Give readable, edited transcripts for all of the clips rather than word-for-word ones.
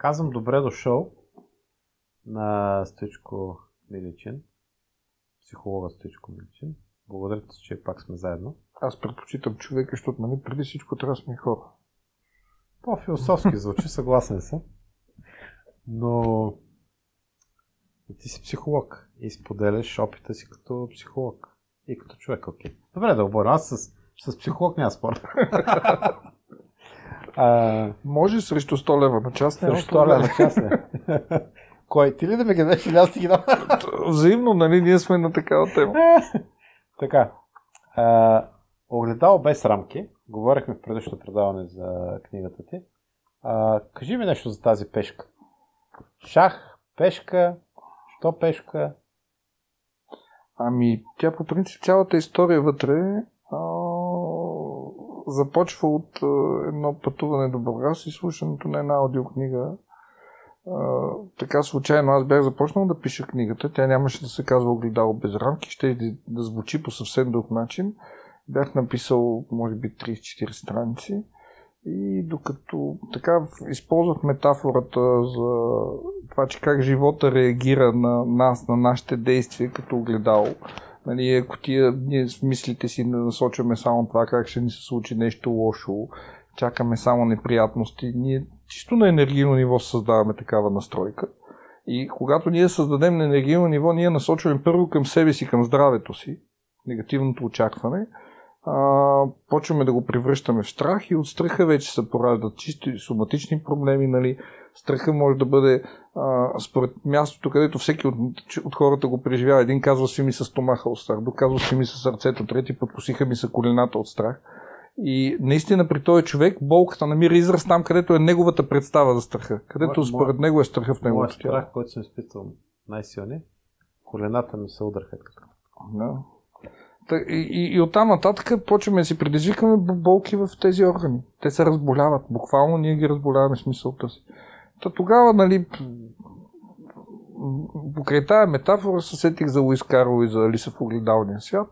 Казвам добре дошъл на Стоичко Миличин, психолога Стоичко Миличин. Благодаря ти, че пак сме заедно. Аз предпочитам човека, защото нали преди всичко трябва да сме хора. По-философски звучи, съгласен съм. Но ти си психолог и споделяш опита си като психолог и като човек. Окей. Добре, да оборя. Аз с психолог няма спор. Може срещу 100 лева на час. Срещу 100 лева на час не. Кой? Ти ли да ме гледаш или аз ти ги дам? Взаимно, нали? Ние сме на такава тема. Така. Огледало без рамки. Говорихме в предишното предаване за книгата ти. Кажи ми нещо за тази пешка. Шах, пешка, що пешка? Ами, тя по принцип цялата история вътре започва от едно пътуване до Бургас и слушането на една аудиокнига. Така случайно аз бях започнал да пиша книгата. Тя нямаше да се казва Огледало без рамки, ще да звучи по съвсем друг начин. Бях написал, може би, 34 страници и докато така използвах метафората за това, че как живота реагира на нас, на нашите действия като огледало. Нали, ако ние с мислите си не насочваме само това как ще ни се случи нещо лошо, чакаме само неприятности, ние чисто на енергийно ниво създаваме такава настройка. И когато ние създадем на енергийно ниво, ние насочваме първо към себе си, към здравето си, негативното очакване, почваме да го превръщаме в страх и от страха вече се пораждат чисто соматични проблеми. Нали. Страха може да бъде според мястото, където всеки от хората го преживява. Един казва си ми с стомаха от страх, друг казва си ми с сърцето, трети път косиха ми са колената от страх. И наистина при този човек болката намира израз там, където е неговата представа за страха. Където според него е страха в неговото тяло. Моят страх, който съм изпитвал най-силни, колената ми се удряха. Да. И оттам нататък почваме да си предизвикаме болки в тези органи. Те се разболяват. Буквално ние ги разболяваме с мисълта си. Тогава, нали, покрай тая метафора се сетих за Луис Карол и за Алиса в огледалния свят.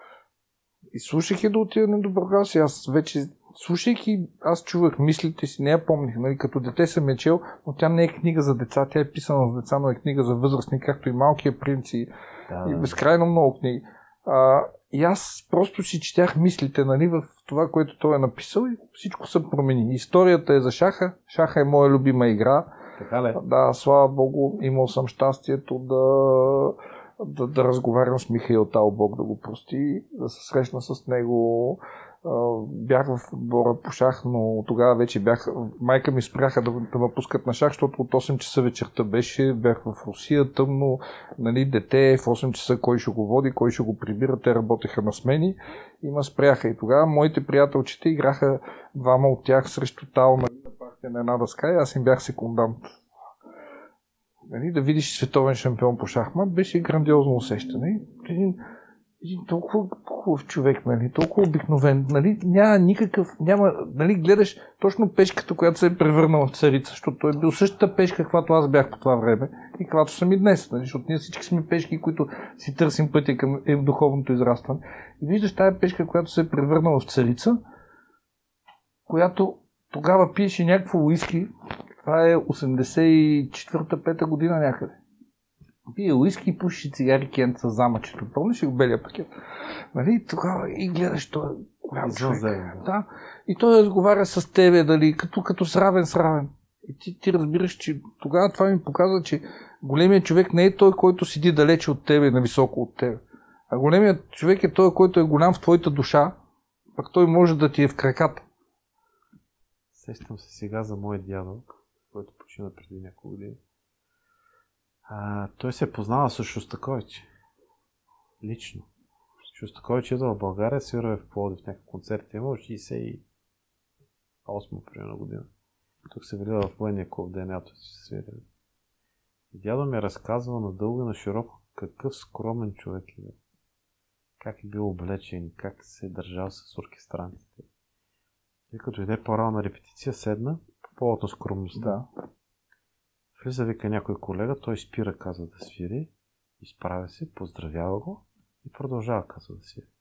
И слушах да отида до Бургас и аз вече слушайки, аз чувах мислите си, не я помних, нали, като дете съм я чел, но тя не е книга за деца, тя е писана за деца, но е книга за възрастни, както и Малкия принц и безкрайно много книги. И аз просто си четях мислите, нали, в това, което той е написал и всичко се промени. Историята е за шаха. Шаха е моя любима игра. Така ли? Да, слава Богу, имал съм щастието да разговарям с Михаил Тал, Бог да го прости, да се срещна с него. Бях в отбора по шах, но тогава вече майка ми спряха да ме пускат на шах, защото от 8 часа вечерта бях в Русия, тъмно, нали, дете, в 8 часа кой ще го води, кой ще го прибира, те работеха на смени и ме спряха. И тогава моите приятелчета играха двама от тях срещу Тал на партия на една дъска и аз им бях секундант. Нали, да видиш световен шампион по шахмат беше грандиозно усещане. Един толкова хубав човек, нали, толкова обикновен, нали, нали, гледаш точно пешката, която се е превърнала в царица, защото той е бил същата пешка, каквато аз бях по това време и каквато съм и днес, нали, защото ние всички сме пешки, които си търсим пътя към духовното израстване. И виждаш тая пешка, която се е превърнала в царица, която тогава пиеше някакво уиски, това е 84-та година някъде. Пие уиски и пуши цигари Кент с замъчето. Помниш ли го белия пакет? Нали? Тогава и гледаш този голям човек. Да. И той разговаря с тебе, дали, като с равен. И ти разбираш, че тогава това ми показва, че големият човек не е той, който седи далече от тебе, нависоко от тебе. А големият човек е той, който е голям в твоята душа, пък той може да ти е в краката. Сещам се сега за мой дядо, който почина преди няколко години. Той се е познава с Шостакович. Лично. Шостакович идва в България, свира в Пловдив в някакъв концерт. Имал 68 примерно година. Тук се влиза в военния клуб, ДНА-то си свиря. И дядо ми е разказвал надълго и на широко какъв скромен човек е. Как е бил облечен, как се е държал с оркестранците. И като иде по-рано на репетиция, седна по повод на скромността. Да. Влиза, вика някой колега, той спира, казва да свири, изправя се, поздравява го и продължава, казва да свири.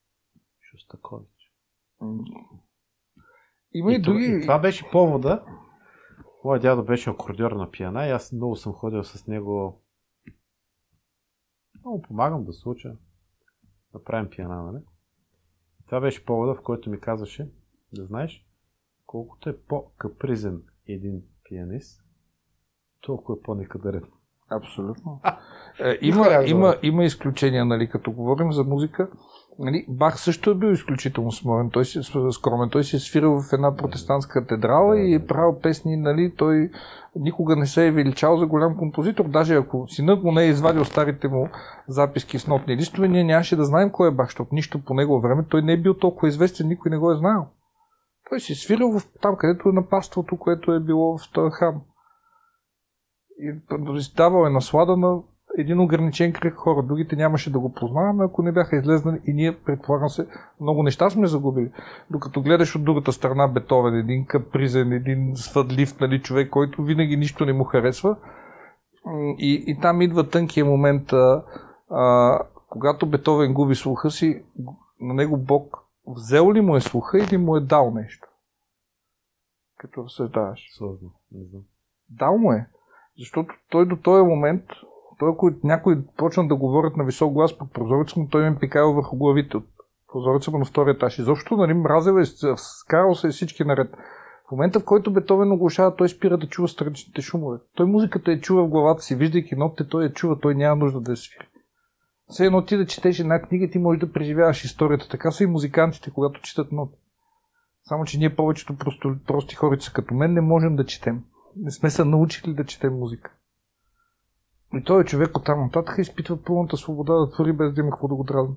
Шостакович. Има и други... Това беше повода Моя дядо беше акордьор на пиана и аз много съм ходил с него. Много помагам да се уча. Да правим пиана, нали? Това беше повода, в който ми казваше, да знаеш, колкото е по-капризен един пианист, толкова е по-некадърен. Абсолютно. Има изключения, нали, като говорим за музика. Нали, Бах също е бил изключително скромен. Той си е свирил в една протестантска катедрала и е правил песни, нали, той никога не се е величал за голям композитор. Даже ако синът му не е извадил старите му записки с нотни листове, ние нямаше да знаем кой е Бах, защото нищо по негово време той не е бил толкова известен, никой не го е знаел. Той си е свирил там, където е напаството, което е било в този храм. И давал е наслада на един ограничен кръг хора. Другите нямаше да го познаваме, ако не бяха излезнали и ние, предполагам се, много неща сме загубили. Докато гледаш от другата страна Бетовен, един капризен, един свъдлив, нали, човек, който винаги нищо не му харесва. И там идва тънкия момент, когато Бетовен губи слуха си, на него Бог взел ли му е слуха или му е дал нещо? Като разсъждаваш. Сложно, не знам. Дал му е. Защото той до този момент, ако някой почна да говорят на висок глас под прозореца му, той ме пикава върху главите от прозореца му на втория етаж. Изобщо, нали, мразил е, скарал се всички наред. В момента, в който Бетовен оглушава, той спира да чува страничните шумове. Той музиката я чува в главата си, виждайки нотите, той я чува, той няма нужда да я свири. Все едно ти да четеш една книга, ти можеш да преживяваш историята. Така са и музикантите, когато четат ноти. Само, че ние повечето прости хорица като мен не можем да четем. Не сме се научили да четем музика. И той човек от там нататък изпитва пълната свобода да твори без да има какво да го дразни.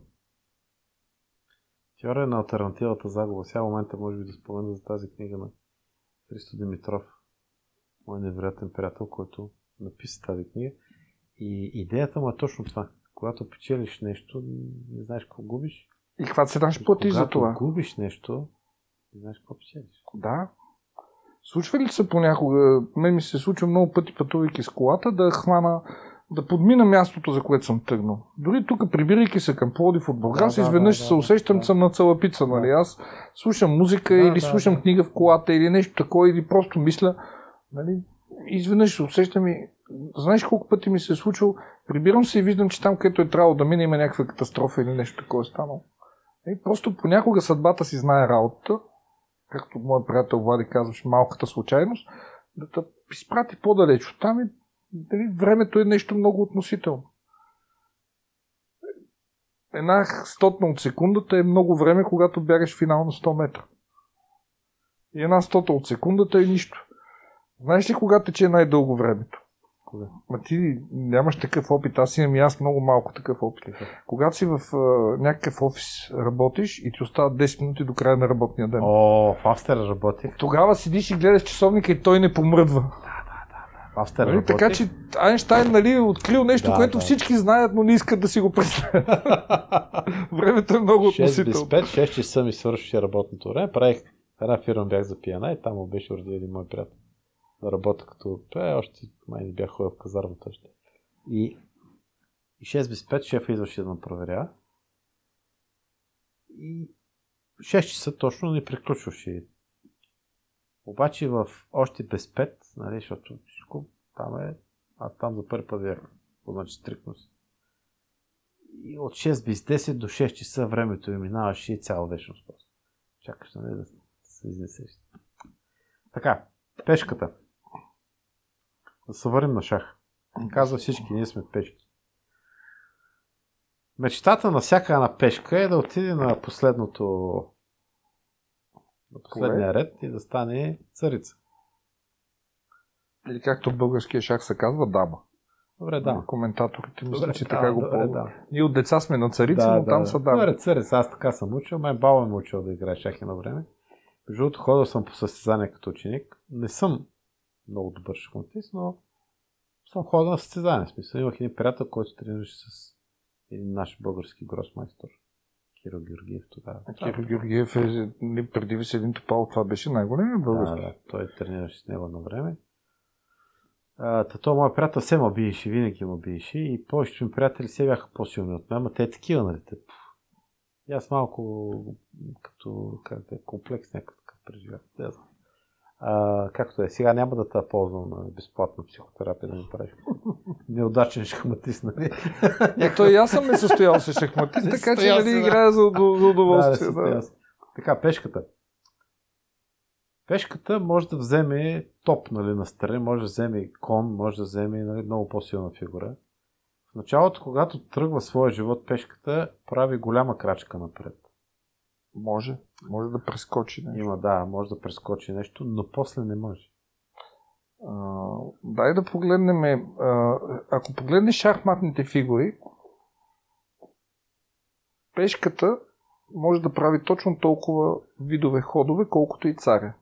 Теория на алтернативата загуба. Сега в момента може би да спомена за тази книга на Христо Димитров, мой невероятен приятел, който написа тази книга. И идеята му е точно това. Когато печелиш нещо, не знаеш какво губиш. И каква цена ще платиш за това? Когато губиш нещо, не знаеш какво печелиш. Да. Случва ли се понякога, мен ми се случва много пъти пътувайки с колата, да подмина мястото, за което съм тръгнал. Дори тук, прибирайки се към Пловдив от Бургас, изведнъж се усещам, съм на Цалапица, нали? Аз слушам музика или слушам книга в колата или нещо такова, или просто мисля, нали? Изведнъж се усещам и знаеш колко пъти ми се е случило, прибирам се и виждам, че там, където е трябвало да мине, има някаква катастрофа или нещо такова е станало. И просто понякога съдбата си знае работата, както моят приятел Влади казваше, малката случайност, да те изпрати по-далеч от там и времето е нещо много относително. Една стотна от секундата е много време, когато бягаш финал на 100 метра. И една стота от секундата е нищо. Знаеш ли кога тече най-дълго времето? Кога? Ма ти нямаш такъв опит, аз имам и аз много малко такъв опит. Когато си в някакъв офис работиш и ти остават 10 минути до края на работния ден. В Австер работих. Тогава седиш и гледаш часовника и той не помръдва. В Австер работих. Така че Айнщайн, нали, открил нещо, което всички знаят, но не искат да си го представят. Времето е много относително. 6 без 5, 6 часа ми свършваше работното време. Правих една фирма, бях за пиана и там му беше роди един мой приятел. Да работя като... още май не бях ходил в казармата още. И 6 без 5 шефа идваше да ме проверя. И 6 часа точно не приключваше. Обаче в още без 5, нали, защото всичко там е... Аз там за първи път бях, значи стрикност. И от 6 без 10 до 6 часа времето ми минаваше и цяла вечност. Чакаш, нали, да се изнесеш. Така, пешката. Да се върнем на шах. Казва всички, ние сме пешки. Мечтата на всяка една пешка е да отиде на последния ред и да стане царица. Или както в българския шах се казва, дама. Добре, дама. Коментаторите мисля, че така го ползват. Ние от деца сме на царица, но там са дама. Добре, царица, аз така съм учил. Май баба ме учил да играе шах едно време. Между другото, ходил съм по състезание като ученик. Не съм много добър шахматист, но съм ходил на състезание. Смисъл, имах един приятел, който тренираше с един наш български гросмайстор. Киро Георгиев тогава. Киро Георгиев преди Веселин Топалов, това беше най-големия български. Да, той тренираше с него на време. Той моят приятел се ме биеше, винаги ме биеше и повечето ми приятели се бяха по-силни от мен, но те е такива, нали? И аз малко като комплекс някакъв преживях. Както е, сега няма да те ползвам на безплатна психотерапия да ми правиш. Неудачен шахматист, нали? Ето и аз съм несъстоял се шахматист, така че нали играя за удоволствие. Да. Така, пешката. Пешката може да вземе топ, нали, настрани, може да вземе и кон, може да вземе, нали, много по-силна фигура. В началото, когато тръгва своя живот, пешката прави голяма крачка напред. Може да прескочи нещо. Може да прескочи нещо, но после не може. Дай да погледнем. Ако погледнеш шахматните фигури, пешката може да прави точно толкова видове ходове, колкото и царя.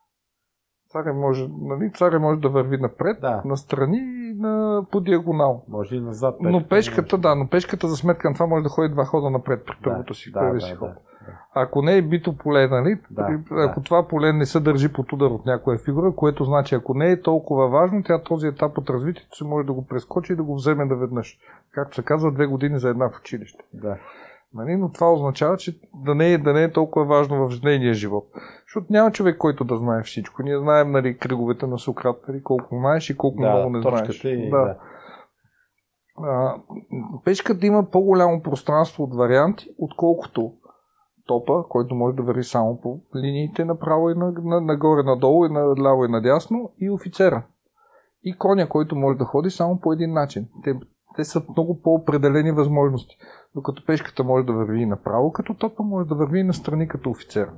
Царя може да върви напред, настрани и по диагонал. Може и назад. Но пешката за сметка на това може да ходи 2 хода напред при първото си ход. Ако не е бито поле, нали? Ако това поле не се държи под удар от някоя фигура, което значи, ако не е толкова важно, тя този етап от развитието си може да го прескочи и да го вземе да веднъж. Както се казва, 2 години за една в училище. Да. Нали? Но това означава, че да не е толкова важно в нейния живот. Защото няма човек, който да знае всичко. Ние знаем, нали, кръговете на Сократ, нали, колко знаеш и колко много не знаеш. Пешката има по-голямо пространство от варианти, отколкото топа, който може да върви само по линиите направо и нагоре, надолу и наляво и надясно, и офицера. И коня, който може да ходи само по един начин. Те са много по-определени възможности. Докато пешката може да върви и направо като топа, може да върви и настрани като офицер.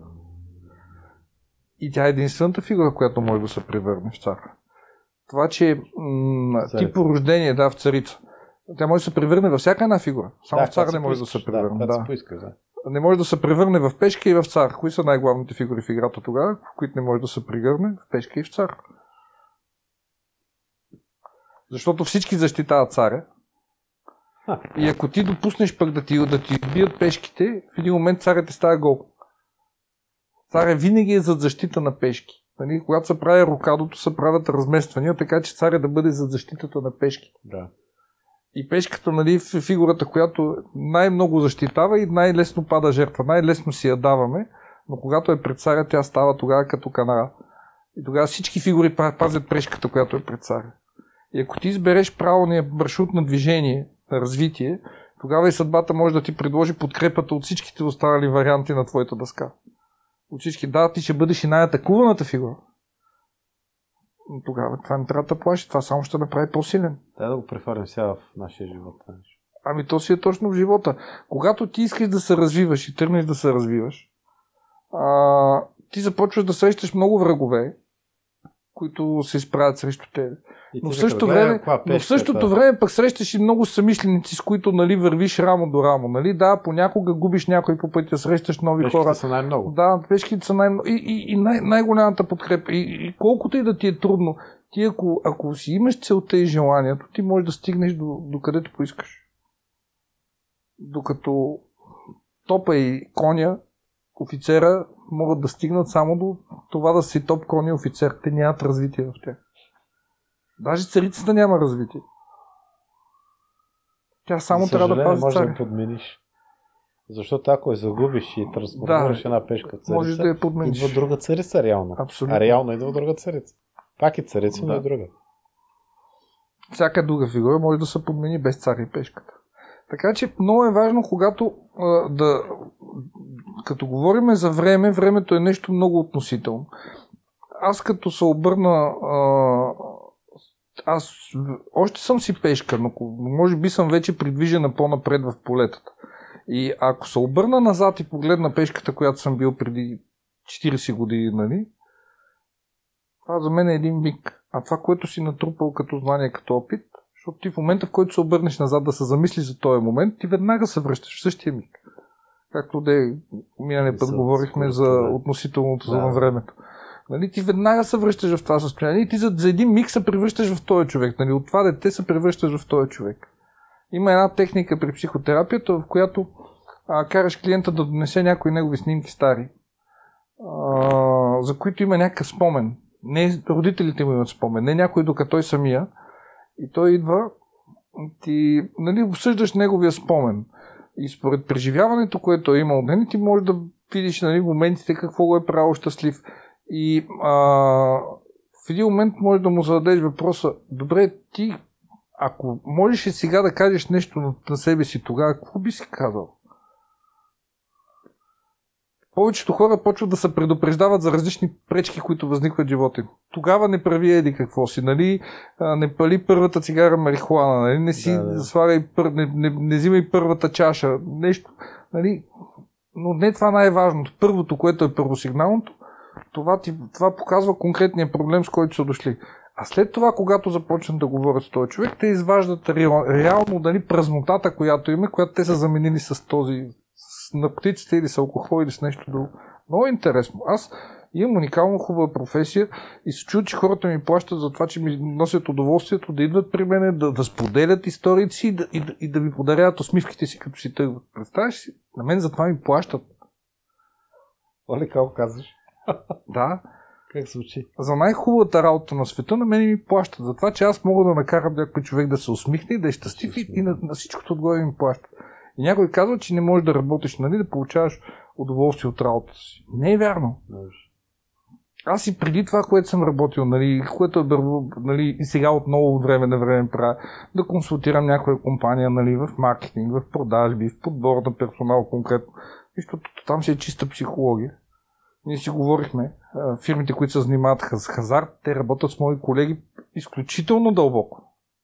И тя е единствената фигура, която може да се превърне в цар. Това, че тип рождение, в царица. Тя може да се превърне във всяка една фигура. Само в цар не може да се превърне. Не може да се превърне в пешка и в цар. Кои са най-главните фигури в играта тогава, в които не може да се превърне в пешка и в цар? Защото всички защитават царя. И ако ти допуснеш пък да ти бият пешките, в един момент царят става гол. Царя винаги е зад защита на пешки. Нали? Когато се прави рокадото, се правят размествания, така че царя да бъде зад защитата на пешки. Да. И пешката, нали, е фигурата, която най-много защитава и най-лесно пада жертва. Най-лесно си я даваме, но когато е пред царя, тя става тогава като канара. И тогава всички фигури пазят пешката, която е пред царя. И ако ти избереш правилния маршрут на движение, на развитие, тогава и съдбата може да ти предложи подкрепата от всичките останали варианти на твоята дъска. От всички, ти ще бъдеш и най-атакуваната фигура. Но тогава това не трябва да плаши, това само ще направи по-силен. Да го прехвърлим сега в нашия живот. Ами то си е точно в живота. Когато ти искаш да се развиваш и тръгнеш да се развиваш, ти започваш да срещаш много врагове, които се изправят срещу теб. Но в същото време пък срещаш и много съмишленици, с които, нали, вървиш рамо до рамо. Нали? Да, понякога губиш някой по пътя, срещаш нови пешките хора. Са най-много. Да, пешките са най-много. И най-голямата подкрепа. И колкото и да ти е трудно, ти ако си имаш целта и желанието, ти можеш да стигнеш до където поискаш. Докато топа и коня, офицера, могат да стигнат само до това да си топ, коня и офицер. Те нямат развитие в тях. Даже царицата няма развитие. Тя само трябва да пази царя. Може да подмениш. Защото ако я загубиш и трансформираш една пешка царица, можеш да я подмениш. Идва друга царица реално. Абсолютно. А реално идва друга царица. Пак е царица, но и друга. Всяка друга фигура може да се подмени без царя и пешката. Така че много е важно, когато като говорим за време, времето е нещо много относително. Аз като се обърна, аз още съм си пешка, но може би съм вече придвижена по-напред в полетата. И ако се обърна назад и погледна пешката, която съм бил преди 40 години, нали, това за мен е един миг. А това, което си натрупал като знание, като опит, защото ти в момента, в който се обърнеш назад да се замислиш за този момент, ти веднага се връщаш в същия миг. Както миналия път говорихме за относителното на времето. Нали, ти веднага се връщаш в това състояние и ти за един миг се превръщаш в този човек. Нали, от това дете се превръщаш в този човек. Има една техника при психотерапията, в която караш клиента да донесе някои негови снимки стари, за които има някакъв спомен. Не родителите му имат спомен, не някой докато той самия. И той идва, ти, нали, обсъждаш неговия спомен. И според преживяването, което е имал, нали, ти можеш да видиш, нали, моментите какво го е правил щастлив. И в един момент може да му зададеш въпроса, добре, ти, ако можеш и сега да кажеш нещо на себе си тогава, какво би си казал? Повечето хора почват да се предупреждават за различни пречки, които възникват в живота им. Тогава не прави еди какво си, нали? Не пали първата цигара марихуана, нали? Не си слагай, не взимай първата чаша, нещо, нали? Но не това най-важното. Първото, което е първосигналното, това показва конкретния проблем, с който са дошли. А след това, когато започнат да говорят с този човек, те изваждат реално дали празнотата, която има, която те са заменили с този, с наркотиците или с алкохол или с нещо друго. Много интересно. Аз имам уникално хубава професия и се чуя, че хората ми плащат за това, че ми носят удоволствието да идват при мен, да споделят историите си и да ми подаряват усмивките си, като си тръгват. Представяш си? На мен за това ми плащат. Оле, какво казваш? Да. Как звучи? За най-хубавата работа на света на мен ми плащат. За това, че аз мога да накарам някой човек да се усмихне и да е щастлив и на всичкото отгоре ми плащат. И някой казва, че не можеш да работиш, нали, да получаваш удоволствие от работата си. Не е вярно. Аз и преди това, което съм работил, нали, което нали, и сега отново от време на време правя, да консултирам някоя компания, нали, в маркетинг, в продажби, в подбор на персонал конкретно. Защото там си е чиста психология. Ние си говорихме, фирмите, които се занимават с хазарт, те работят с мои колеги изключително дълбоко.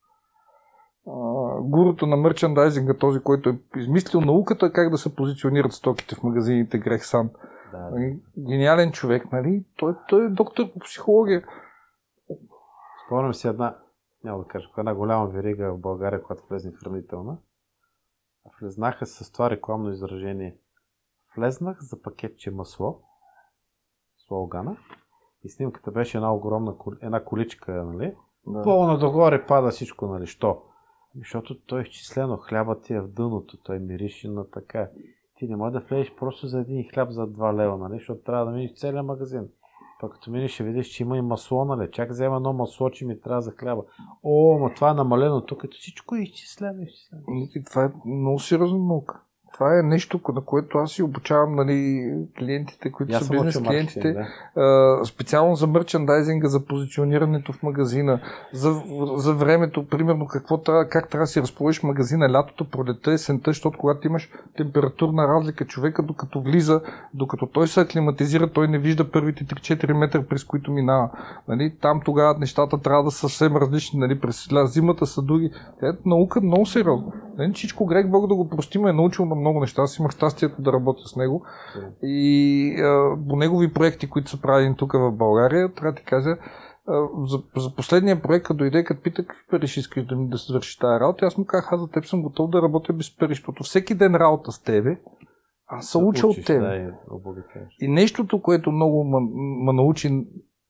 Гуруто на мерчендайзинга, този, който е измислил науката как да се позиционират стоките в магазините, Грег Сан. Да. Гениален човек, нали? Той е доктор по психология. Спомням си няма да кажа, една голяма верига в България, която влезне в хранителна. Влезнаха с това рекламно изражение. Влезнах за пакетче масло, слогана, и снимката беше една огромна количка, нали? Да. Пълна догоре пада всичко, нали? Що? Защото той е изчислено, хлябът ти е в дъното, той мирише на така. Ти не можеш да влезеш просто за един хляб за 2 лева, нали? Защото трябва да минеш целия магазин. Пък като минеш ще видиш, че има и масло, нали? Чак взема едно масло, че ми трябва за хляба. Ма това е намалено тук, като всичко е изчислено. Това е много сериозна наука. Това е нещо, на което аз си обучавам, нали, клиентите, които са бизнес клиентите, специално за мерчендайзинга, за позиционирането в магазина, за времето, примерно как трябва да си разположиш магазина лятото, пролетта, есента, защото когато имаш температурна разлика, човека докато влиза, докато той се аклиматизира, той не вижда първите 3-4 метра, през които минава. Нали, там тогава нещата трябва да са съвсем различни, нали, през зимата са други. Наука много сериозно. Нали, всичко Грег, Бог да го прости, ме е научил на много неща. Аз имах щастието да работя с него. И по негови проекти, които са правени тук в България, трябва да ти кажа, за последния проект, като дойде, като пита какви пари ще искаш да свършиш тази работа, аз му казах, аз за теб съм готов да работя без пари, защото всеки ден работа с тебе, аз се уча от теб. И нещото, което много ме научи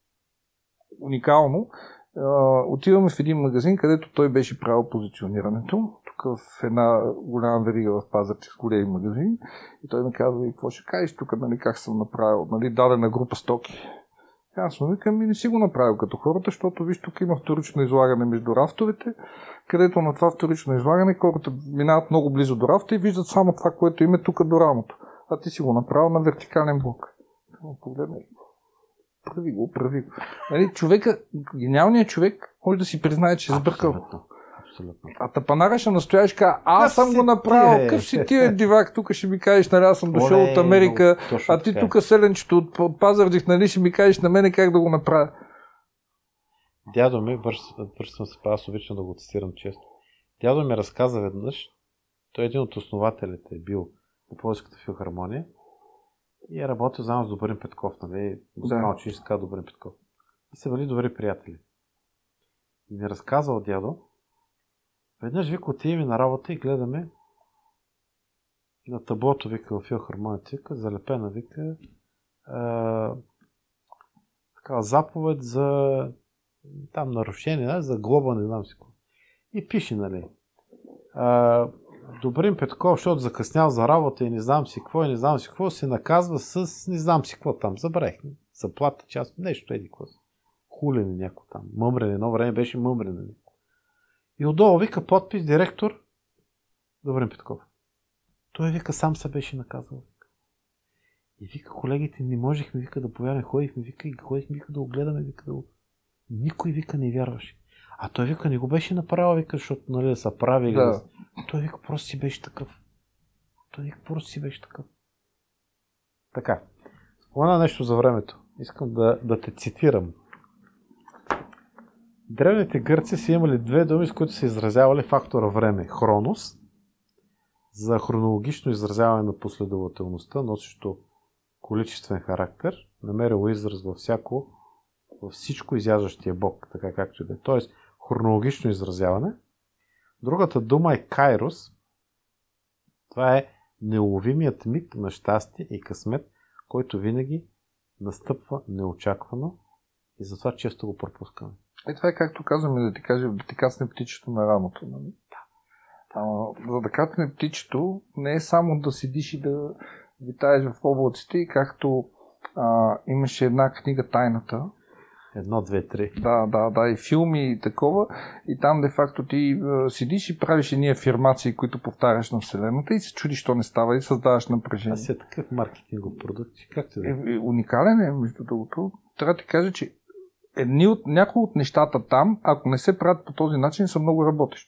уникално, отиваме в един магазин, където той беше правил позиционирането. Тук в една голяма верига в Пазарджик с големи магазини. И той ми казва, и какво ще кажеш тук, нали, как съм направил, нали, дадена група стоки. Аз му викам, не си го направил като хората, защото виж, тук има вторично излагане между рафтовете, където на това вторично излагане хората минават много близо до рафта и виждат само това, което има тук до рамото. А ти си го направил на вертикален блок. Погледнай. Прави го. Нали, човека, гениалният човек може да си признае, че е сбъркал. Абсолютно. А тапанара ще настояш, аз съм го направил, къв си ти е дивак, тук ще ми кажеш, нали, аз съм дошъл от Америка, а ти тук селенчето от Пазарджик, нали, ще ми кажеш на мене как да го направя. Дядо ми, връщам се, аз обичам да го цитирам често. Дядо ми разказа веднъж, той е един от основателите, бил на Пловдивската филхармония и е работил заедно с Добрин Петков, нали, музикално училище с Добрин Петков. И са били добри приятели. И ми разказал дядо, веднъж вика, отиваме на работа и гледаме на таблото, вика, в филхармонията, вика, залепена, вика, такава заповед за там нарушение, за глоба, не знам си какво. И пише, нали, Добрин Петков, защото закъснял за работа и не знам си какво, се наказва с не знам си какво там, забравих, заплата, част, нещо, еди какво. Хулене някой там, мъмрене, едно време беше мъмрене. И отдолу вика подпис директор Добрин Петков. Той вика сам се беше наказал. И вика, колегите, не можехме, вика, да повярваме, ходихме, вика, да го гледаме, вика, никой, вика, не вярваше. А той, вика, не го беше направил, вика, защото, нали, да са правили. Да. Той, вика, просто си беше такъв. Така. Спомена нещо за времето. Искам да те цитирам. Древните гърци са имали две думи, с които са изразявали фактора време. Хронос, за хронологично изразяване на последователността, носещо количествен характер, намерило израз във всичко изяждащия Бог, така както и да е. Тоест, хронологично изразяване. Другата дума е кайрос. Това е неуловимият миг на щастие и късмет, който винаги настъпва неочаквано и затова често го пропускаме. Това е както казваме, да ти кажем, да ти кацне птичето на рамото. Нали? За да кацне птичето не е само да седиш и да витаеш в облаците, и както имаше една книга Тайната. 1, 2, 3. Да, и филми и такова. И там де факто ти седиш и правиш едни афирмации, които повтаряш на Вселената и се чудиш, що не става и създаваш напрежение. Аз е такъв маркетингов продукт. Как ти да? Уникален е, между другото. Трябва да ти кажа, че някои от нещата там, ако не се правят по този начин, са много работещи.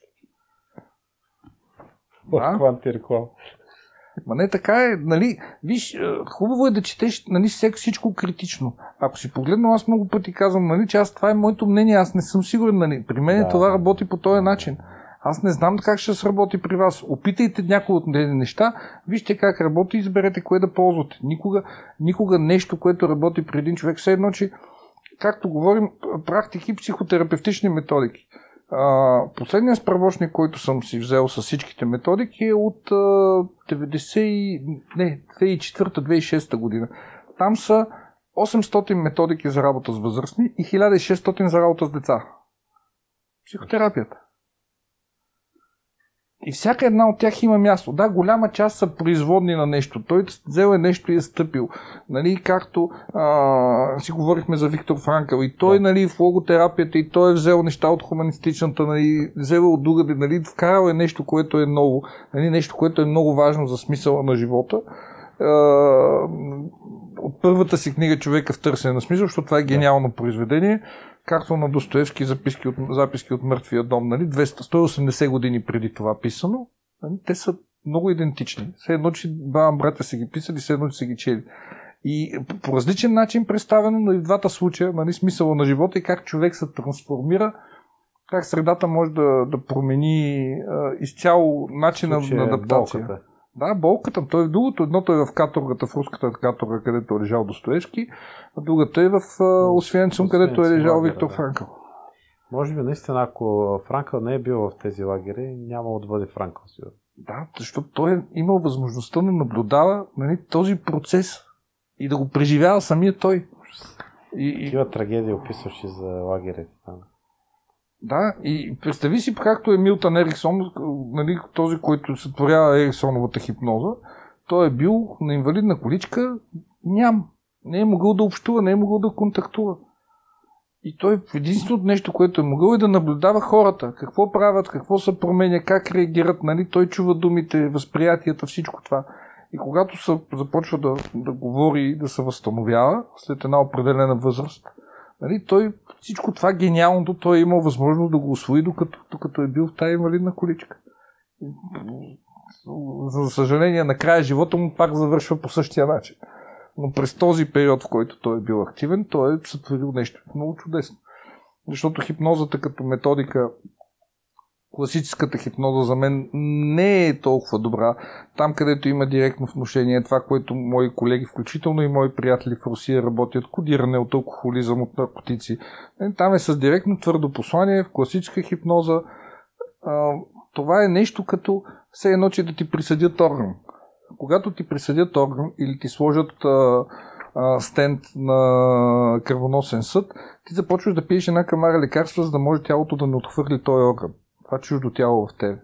Квантирклав. Ма не така е, нали, виж, хубаво е да четеш, нали, всичко критично. Ако си погледнал, аз много пъти казвам, нали, че това е моето мнение, аз не съм сигурен, нали, при мен това работи по този начин. Аз не знам как ще сработи при вас. Опитайте някои от тези неща, вижте как работи и изберете кое да ползвате. Никога нещо, което работи при един човек, все едно, че, както говорим, практики, психотерапевтични методики. Последният справочник, който съм си взел с всичките методики е от 2004-2006 година. Там са 800 методики за работа с възрастни и 1600 за работа с деца. Психотерапията. И всяка една от тях има място. Да, голяма част са производни на нещо. Той взел е нещо и е стъпил. Нали, както си говорихме за Виктор Франкъл. И той, нали, в логотерапията, и той е взел неща от хуманистичната, нали, взел от другаде, нали, вкарал е нещо, което е ново. Нали, нещо, което е много важно за смисъла на живота. От първата си книга "Човека в търсене на смисъл", защото това е гениално произведение, както на Достоевски записки от мъртвия дом, нали, 180 години преди това писано, нали, те са много идентични. Все едно, че братя са ги писали, все едно, че са ги чели. И по различен начин представено, но и в двата случая, нали, смисъла на живота и как човек се трансформира, как средата може да промени изцяло начина на адаптация. Болката. Да, болката. Той е другото. Едното е в каторгата, в руската каторга, където е лежал Достоевски, а другата е в Освенцим, където е лежал Виктор Франкъл. Може би наистина, ако Франкъл не е бил в тези лагери, нямало да бъде Франкъл. Да, защото той е имал възможността да наблюдава, нали, този процес и да го преживява самия той. Такива трагедии описваш и за лагерите там. Да, и представи си както е Милтън Ериксон, нали, този, който сътворява Ериксоновата хипноза. Той е бил на инвалидна количка, не е могъл да общува, не е могъл да контактува. И той единственото нещо, което е могъл, е да наблюдава хората, какво правят, какво се променя, как реагират, нали, той чува думите, възприятията, всичко това. И когато започва да говори, да се възстановява след една определена възраст, нали, той всичко това гениалното, той е имал възможност да го усвои, докато е бил в тази инвалидна количка. За съжаление, накрая живота му пак завършва по същия начин. Но през този период, в който той е бил активен, той е сътворил нещо много чудесно. Защото хипнозата като методика, класическата хипноза за мен не е толкова добра. Там, където има директно внушение, това, което мои колеги, включително и мои приятели в Русия работят, кодиране от алкохолизъм, от наркотици. Там е с директно твърдо послание. В класическа хипноза това е нещо като все едно, че да ти присъдят орган. Когато ти присъдят орган или ти сложат стент на кръвоносен съд, ти започваш да пиеш една камара лекарства, за да може тялото да не отхвърли този орган. Това чуждо тяло в тебе.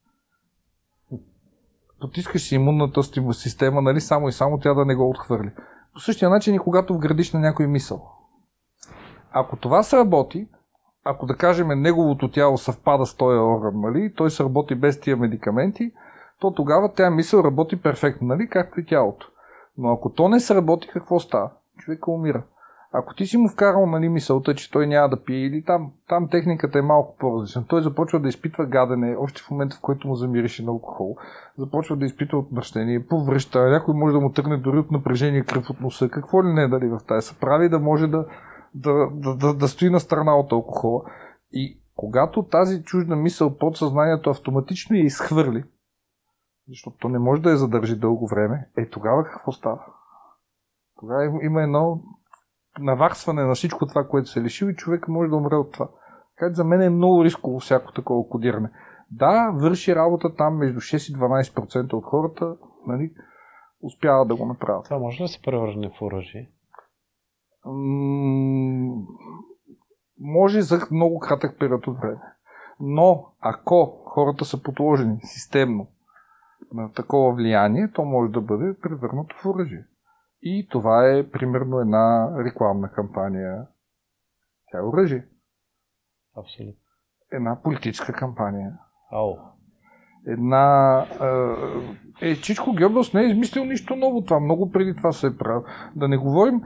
Потискаш си имунната система, нали, само и само тя да не го отхвърли. По същия начин и когато вградиш на някой мисъл. Ако това сработи, ако да кажем неговото тяло съвпада с този орган, нали, той сработи без тия медикаменти, то тогава тя мисъл работи перфектно, нали, както и тялото. Но ако то не сработи, какво става? Човека умира. Ако ти си му вкарал мисълта, че той няма да пие или там техниката е малко по-различна, той започва да изпитва гадене, още в момента, в който му замирише на алкохол, започва да изпитва отмръщение, повръща, някой може да му тръгне дори от напрежение кръв от носа, какво ли не дали в тази се прави, да може да стои на страна от алкохола. И когато тази чужда мисъл подсъзнанието автоматично я изхвърли, защото то не може да я задържи дълго време, тогава какво става? Тогава има едно наваксване на всичко това, което се лишил и човек може да умре от това. Така че за мен е много рисково всяко такова кодиране. Да, върши работа там между 6 и 12% от хората, нали, успяват да го направят. Това може ли да се превърне в оръжие? Може за много кратък период от време. Но ако хората са подложени системно на такова влияние, то може да бъде превърнато в оръжие. И това е примерно една рекламна кампания. Тя е оръжие. Абсолютно. Една политическа кампания. Ау. Чичко Гьобелс не е измислил нищо ново. Това много преди това се е правил. Да не говорим,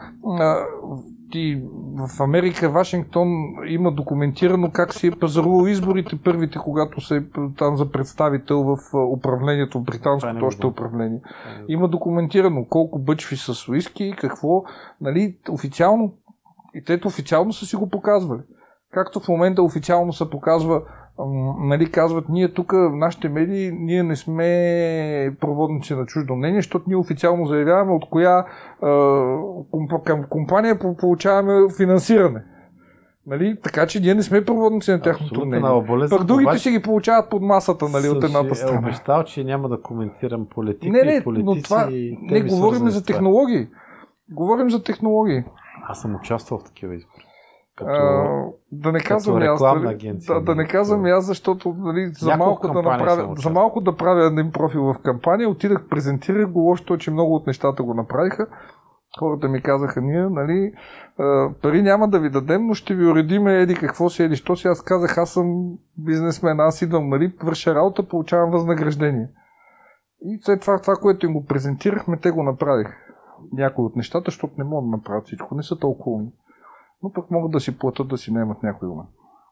в Америка, Вашингтон има документирано как си е пазарувал изборите първите, когато се там за представител в управлението, в британското още управление. Има документирано колко бъчви с уиски и какво, нали, официално, и те официално са си го показвали. Както в момента официално се показва, нали, казват, ние тук, нашите медии, ние не сме проводници на чуждо мнение, защото ние официално заявяваме от коя компания получаваме финансиране. Нали? Така че ние не сме проводници на тяхното мнение. Пък другите си ги получават под масата, нали, от едната страна. Обещал, че няма да коментирам политика и политици. Но това не говорим за технологии. Говорим за технологии. Аз съм участвал в такива избори. Да не казвам аз, да не казвам аз, защото, нали, за малко да правя един профил в кампания, отидах, презентирах го, лошото, че много от нещата го направиха. Хората ми казаха, ние, нали, пари няма да ви дадем, но ще ви уредиме еди какво си, еди що си. Аз казах, аз съм бизнесмен, аз идвам, нали, върша работа, получавам възнаграждение. И след това, което им го презентирахме, те го направиха. Някои от нещата, защото не могат да направят всичко, не са толкова умни. Но пък могат да си платят да си наемат някой умен.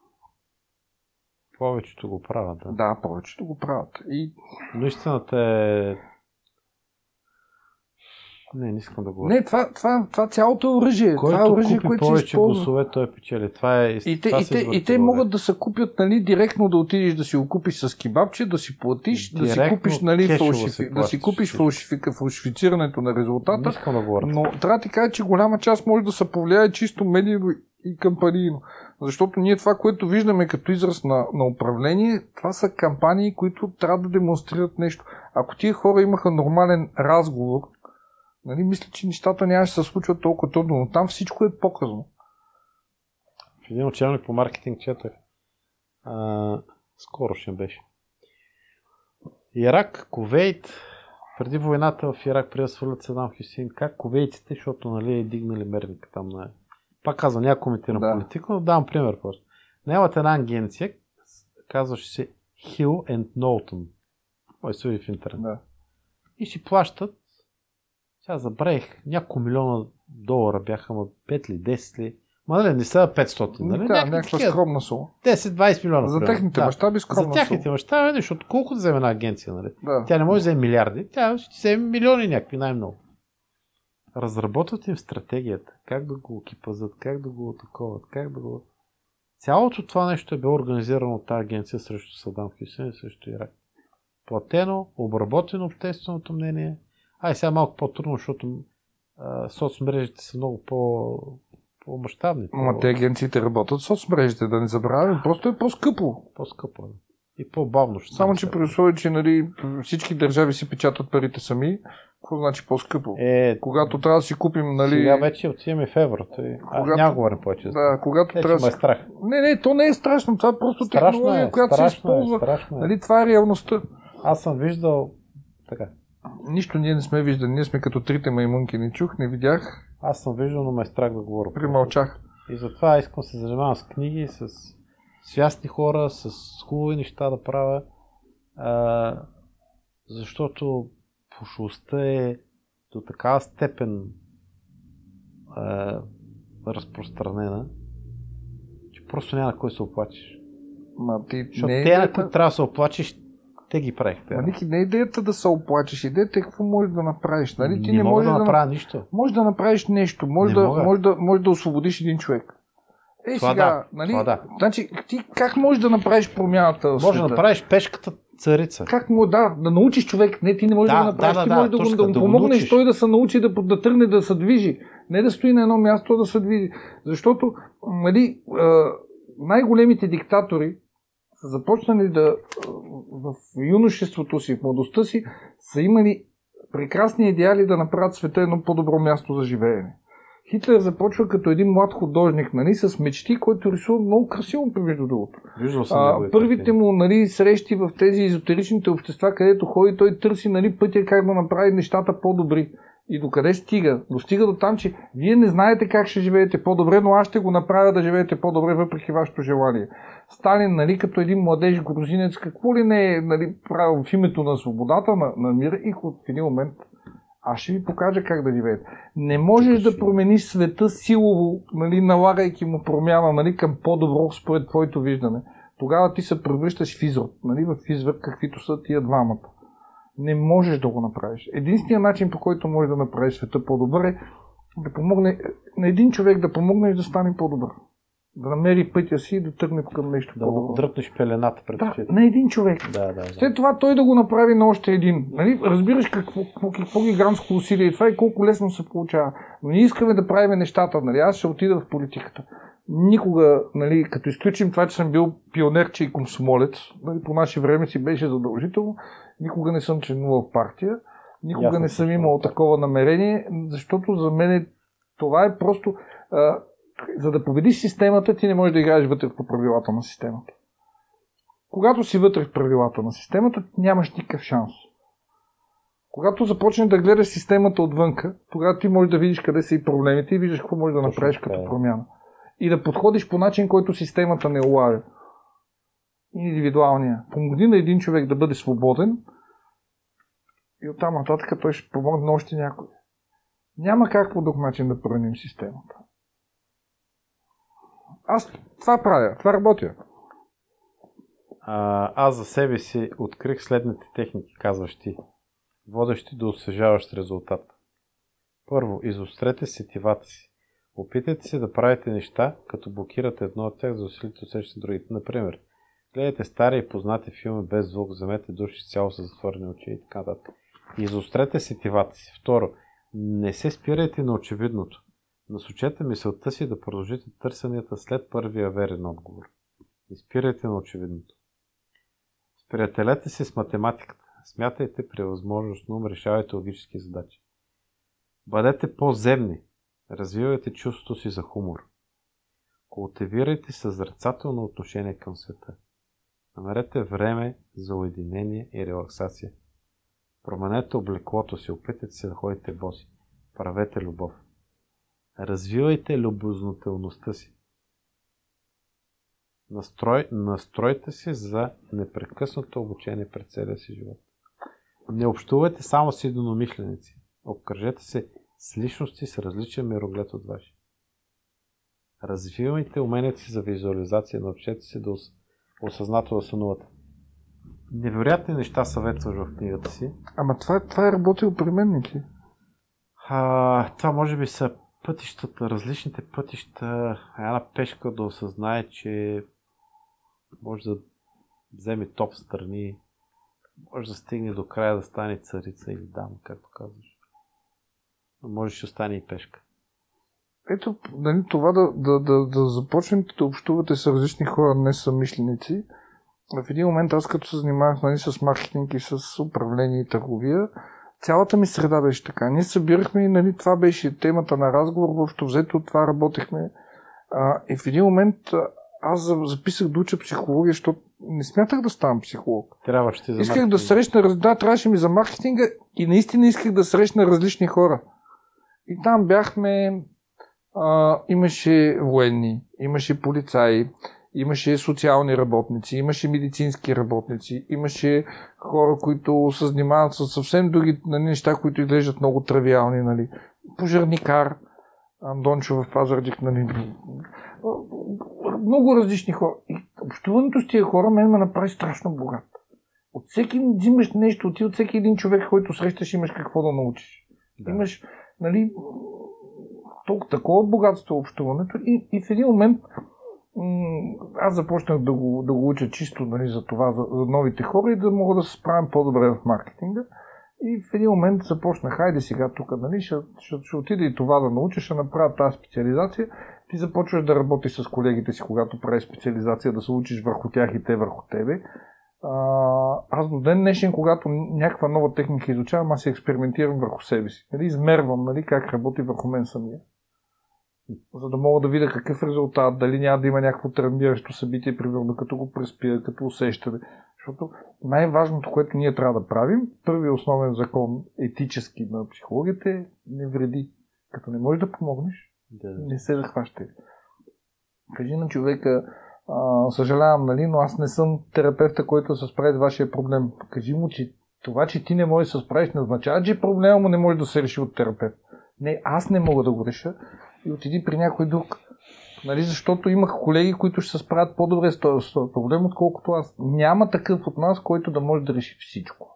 Повечето го правят, да. Да, повечето го правят. Но истината е... Не искам да говоря. Не, това цялото е оръжие. Който това е оръжие, купи повече гласове, той печели. И те могат да се купят, нали, директно да отидеш да си го купиш с кебабче, да си платиш, да си купиш, нали, фалшифицирането на резултата. Не искам да говоря. Но трябва да ти кажа, че голяма част може да се повлияе чисто медийно и кампанийно. Защото ние това, което виждаме като израз на управление, това са кампании, които трябва да демонстрират нещо. Ако тия хора имаха нормален разговор, нали, мисля, че нещата няма да се случват толкова трудно, но там всичко е показано. В един учебник по маркетинг четах. Скоро ще беше. Ирак, Кувейт, преди войната в Ирак, преди да свалят Садам Хюсейн, как кувейтците, защото, нали, дигнали мерника там на... Пак казвам, няма коментирам политика, но давам пример просто. Нямат една агенция, казваше се Hill and Knowlton. Мой се види в интернет. Да. И си плащат. Сега забравих, няколко милиона долара бяха, 5 ли, 10 ли. Нали, не са 500, нали? Да, някаква скромна сума. 10-20 милиона. За техните мащаби скромна сума. За техните мащаби, защото колко да вземе една агенция, нали? Да. Тя не може да вземе милиарди, тя ще вземе милиони някакви, най-много. Разработват им стратегията, как да го кипазат, как да го атаковат, как да го... Цялото това нещо е било организирано от тази агенция срещу Садам Хюсейн, срещу Ирак. Платено, обработено общественото мнение. Сега малко по-трудно, защото соцмрежите са много по-мащабни. Ама те агенциите работят в соцмрежите, да не забравяме, просто е по-скъпо. По-скъпо, да. И по-бавно. Само, че при условие, че, нали, всички държави си печатат парите сами, какво значи по-скъпо? Когато трябва да си купим, нали... Сега вече отиваме в еврото. Няма говорим повече. Да, когато трябва да... страх. Не, то не е страшно. Това е просто технология, която се използва. Нали, това е реалността. Аз съм виждал... Така. Нищо ние не сме виждали. Ние сме като трите маймунки. Не чух, не видях. Аз съм виждал, но ме е страх да говоря. Примълчах. И затова искам да се занимавам с книги, с свясни хора, с хубави неща да правя. Защото пошлостта е до такава степен разпространена, че просто няма на кой се оплачеш. Защото те, на които трябва да се оплачеш, те ги правихте. Ники, не е идеята да се оплачеш, идеята е какво можеш да направиш. Нали? Ти не можеш да направя нищо. Можеш да направиш нещо, можеш да освободиш един човек. Това сега, да, нали? Това да. Значи, ти как можеш да направиш промяната в света? Може да направиш пешката царица. Как му да научиш човек? Не, ти не можеш да го направиш. Ти можеш да му помогнеш, той да се научи да тръгне да се движи. Не да стои на едно място, да се движи. Защото, нали, най-големите диктатори са започнали в юношеството си, в младостта си, са имали прекрасни идеали да направят света едно по-добро място за живеене. Хитлер започва като един млад художник, нали, с мечти, който рисува много красиво, между другото. Първите му, нали, срещи в тези езотеричните общества, където ходи, той търси, нали, пътя как да направи нещата по-добри. И докъде стига? Достига до там, че вие не знаете как ще живеете по-добре, но аз ще го направя да живеете по-добре, въпреки вашето желание. Сталин, нали, като един младеж грузинец, какво ли не е, нали, правил в името на свободата, на мира, и в един момент аз ще ви покажа как да живеете. Не можеш да промениш света силово, нали, налагайки му промяна, нали, към по-добро според твоето виждане. Тогава ти се превръщаш в изрод, нали, в извър, каквито са тия двамата. Не можеш да го направиш. Единственият начин, по който можеш да направиш света по-добър, е да помогне на един човек да помогнеш да стане по-добър. Да намери пътя си и да тръгне към нещо по-добро. Да дръпнеш пелената пред очите. Да, на един човек. След това той да го направи на още един. Нали? Разбираш какво гигантско усилие и това и колко лесно се получава. Но ние искаме да правим нещата. Нали? Аз ще отида в политиката. Никога, нали, като изключим това, че съм бил пионерче и комсомолец, нали, по наше време си беше задължително, никога не съм членувал в партия, никога не съм имал такова намерение, защото за мен това е просто... за да победиш системата, ти не можеш да играеш вътре по правилата на системата. Когато си вътре в правилата на системата, нямаш никакъв шанс. Когато започнеш да гледаш системата отвънка, тогава ти можеш да видиш къде са и проблемите и виждаш какво можеш да направиш като промяна. И да подходиш по начин, който системата не улавя. Индивидуалния. Помогни на един човек да бъде свободен и оттам нататък той ще помогне на още някой. Няма как по друг начин да променим системата. Аз това правя, това работя. Аз за себе си открих следните техники, казваш ти, водещи до освежаващ резултат. Първо, изострете сетивата си. Опитайте се да правите неща, като блокирате едно от тях, за да усилите усещане другите. Например, гледайте стари и познати филми без звук, вземете душ цяло с затворени очи и така нататък. Изострете сетивата си. Второ, не се спирайте на очевидното. Насочете мисълта си да продължите търсенията след първия верен отговор. Не спирайте на очевидното. Сприятелете се с математиката. Смятайте при възможност на ум, решавайте логически задачи. Бъдете по-земни. Развивайте чувството си за хумор. Култивирайте съзерцателно отношение към света. Намерете време за уединение и релаксация. Променете облеклото си, опитайте се да ходите боси. Правете любов. Развивайте любознателността си. Настройте се за непрекъснато обучение през целия си живот. Не общувайте само с единомишленици. Обкръжете се с личности с различен мироглед от ваши. Развивайте умението си за визуализация, научете се да осъзнато да сънувате. Невероятни неща съветваш в книгата си. Ама това е работил при мен, Ники. Това може би са пътищата, различните пътища. Една пешка да осъзнае, че може да вземе топ страни, може да стигне до края да стане царица или дама, както казваш. Може да стане и пешка. Ето, нали, това да започнете да общувате с различни хора, не са мишленици. В един момент аз като се занимавах, нали, с маркетинг и с управление и търговия, цялата ми среда беше така. Ние събирахме и, нали, това беше темата на разговор, въобще взето това работехме. И в един момент аз записах да уча психология, защото не смятах да ставам психолог. Исках да срещна, трябваше ми за маркетинга и наистина исках да срещна различни хора. И там бяхме, имаше военни, имаше полицаи, имаше социални работници, имаше медицински работници, имаше хора, които се занимават с съвсем други неща, които изглеждат много тривиални, нали. Пожарникар, Андончо в Пазарджик, нали. Много различни хора. И общуването с тия хора мен ме направи страшно богат. От всеки взимаш нещо, ти от всеки един човек, който срещаш, имаш какво да научиш. Да. Имаш, нали, такова богатство общуването и в един момент аз започнах да го уча чисто, нали, за това, за новите хора и да мога да се справям по-добре в маркетинга. И в един момент започнах, хайде сега тук, нали, ще отида и това да науча, ще направя тази специализация. Ти започваш да работиш с колегите си, когато правиш специализация, да се учиш върху тях и те върху тебе. Аз до ден днешен, когато някаква нова техника изучавам, аз се експериментирам върху себе си. Нали, измервам, нали, как работи върху мен самия. За да мога да видя какъв резултат, дали няма да има някакво травмиращо събитие, примерно като го преспия, като усещане. Защото най-важното, което ние трябва да правим, първият основен закон етически на психологията е не вреди. Като не можеш да помогнеш, не се захващай. Кажи на човека, съжалявам, нали, но аз не съм терапевта, който се справи с вашия проблем. Кажи му, че това, че ти не можеш да се справиш, не означава, че проблема му не може да се реши от терапевт. Не, аз не мога да го реша и отиди при някой друг. Нали, защото имах колеги, които ще се справят по-добре с този проблем, отколкото аз. Няма такъв от нас, който да може да реши всичко.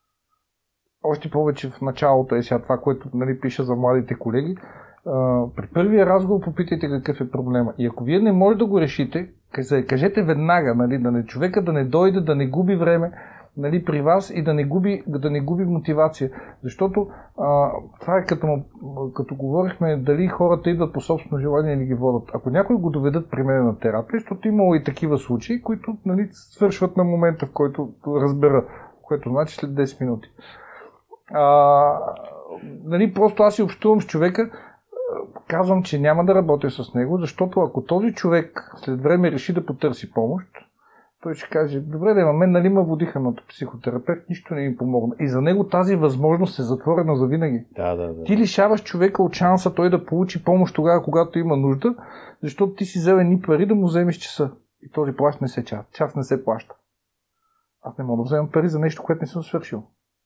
Още повече в началото е сега това, което, нали, пиша за младите колеги. При първия разговор попитайте какъв е проблема. И ако вие не можете да го решите, кажете веднага, нали, човека да не дойде, да не губи време, нали, при вас и да не губи мотивация. Защото това е като говорихме дали хората идват по собствено желание или ги водят. Ако някой го доведат при мен на терапия, защото имало и такива случаи, които, нали, свършват на момента, в който разбера, което значи след 10 минути. Нали, просто аз си общувам с човека, казвам, че няма да работя с него, защото ако този човек след време реши да потърси помощ, той ще каже, добре, да, мен, нали, ме водиха на психотерапевт, нищо не ми помогна. И за него тази възможност е затворена завинаги. Да. Ти лишаваш човека от шанса той да получи помощ тогава, когато има нужда, защото ти си взел едни пари да му вземеш часа. И този плащ не се час. Час не се плаща. Аз не мога да вземам пари за нещо, което не съм свършил.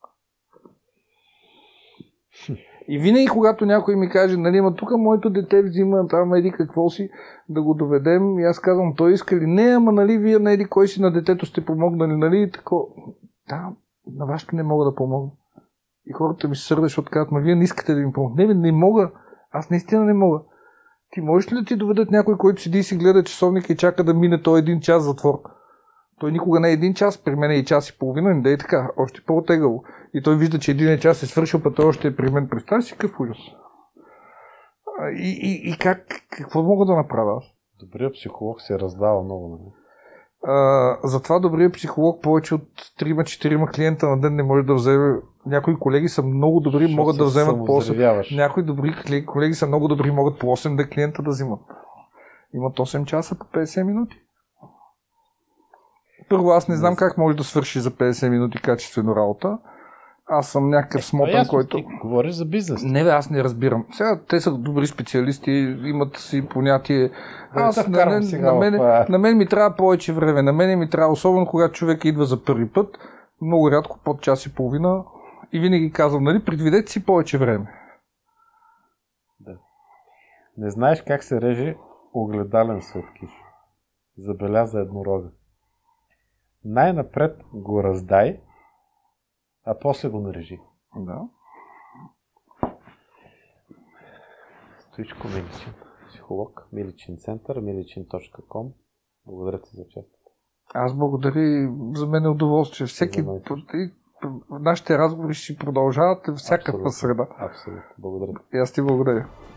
И винаги, когато някой ми каже, нали, ма тук моето дете взима, там еди какво си, да го доведем, и аз казвам, той иска ли? Не, ама, нали, вие на еди кой си на детето сте помогнали, нали, тако. Да, на вашето не мога да помогна. И хората ми се сърдят, защото казват, ма вие не искате да ми помогнете. Не мога. Аз наистина не мога. Ти можеш ли да ти доведат някой, който седи и си гледа часовника и чака да мине този 1 час затвор? Той никога не е 1 час, при мен е и час и половина, не да е така, още по-отегало. И той вижда, че 1 час е свършил, път той още е при мен. Представи си какъв ужас. И какво мога да направя аз? Добрият психолог се раздава много, нали? Затова добрият психолог повече от 3-4 клиента на ден не може да вземе. Някои колеги са много добри, могат да вземат по 8. Някои добри колеги са много добри, могат по 8 клиента да взимат. Имат 8 часа по 50 минути. Първо, аз не знам как може да свърши за 50 минути качествено работа. Аз съм някакъв смотан, който... Ти говориш за бизнес. Не, бе, аз не разбирам. Сега те са добри специалисти, имат си понятие. На мен ми трябва повече време. На мен ми трябва, особено когато човек идва за първи път, много рядко под час и половина, и винаги казвам, нали, предвидете си повече време. Да. Не знаеш как се реже огледален сладкиш. Забеляза еднорога. Най-напред го раздай, а после го нарежи. Да. Стоичко Миличин, психолог, Миличин център, miliчин.com. Благодаря ти за участието. Аз благодаря, за мен е удоволствие. Всеки нашите разговори ще продължават всякаква среда. Абсолютно. Благодаря. И аз ти благодаря.